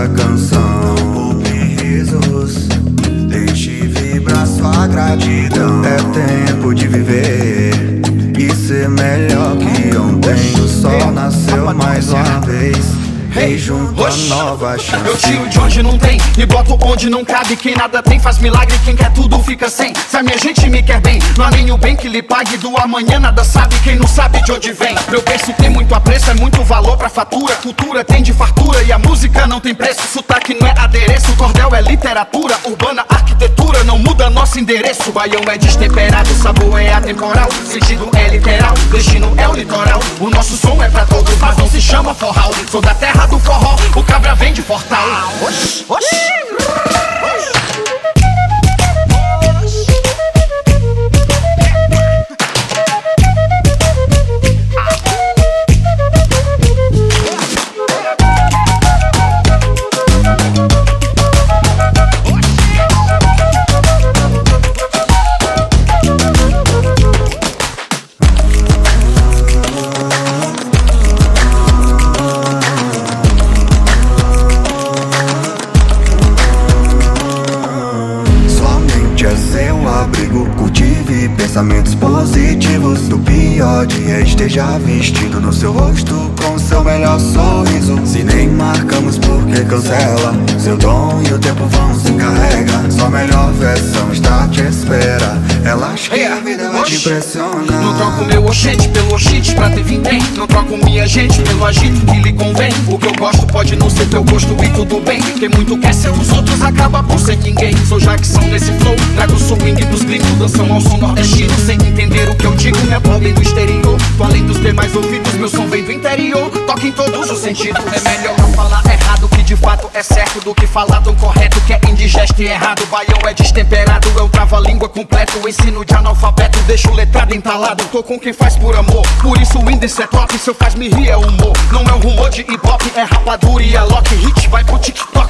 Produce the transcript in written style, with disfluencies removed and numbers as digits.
essa canção. Não poupe risos, deixe vibrar sua gratidão. É tempo de viver e ser melhor que ontem. O sol nasceu mais uma vez, e junto a nova chance. Eu tiro de onde não tem e boto onde não cabe. Quem nada tem faz milagre, quem quer tudo fica sem. Se a minha gente me quer bem, não há nem o bem que lhe pague. Do amanhã nada sabe, quem não sabe de onde vem. Meu berço tem muito apreço, é muito valor pra fatura. Cultura tem de fartura e a música não tem preço. Sotaque não é adereço, cordel é literatura. Urbana, arquitetura, não muda nosso endereço. Baião é destemperado, sabor é atemporal. Sentido é literal, destino é o litoral. O nosso som é pra todos, mas não se chama forral. Sou da terra do forró, o cabra vem de Fortal. Oxi, oxi. Cultive pensamentos positivos. Do pior dia esteja vestido no seu rosto com seu melhor sorriso. Se nem marcamos porque cancela, seu dom e o tempo vão se encarregar. Sua melhor versão está à te espera. Relaxa que a vida vai te impressionar. Não troco meu oxente pelo oxite pra ter vintém. Não troco minha gente pelo agito que lhe convém. O que eu gosto pode não ser teu gosto e tudo bem. Quem muito quer ser os outros acaba por ser ninguém. Sou Jackson nesse flow, trago o swing dos gringos. Dançam ao som nordestino sem entender o que eu digo. Minha voz vem do exterior, tô além dos demais ouvidos. Meu som vem do interior, toca em todos os sentidos. É melhor não falar errado que de fato é certo, do que falar tão correto que é indigesto e errado. Baião é destemperado, é um trava-língua completo. Ensino de analfabeto, deixo o letrado entalado. Tô com quem faz por amor, por isso o índice é top. Se eu faz me rir é humor, não é um rumor de hip hop, é rapadura e a lock. Hit vai pro TikTok.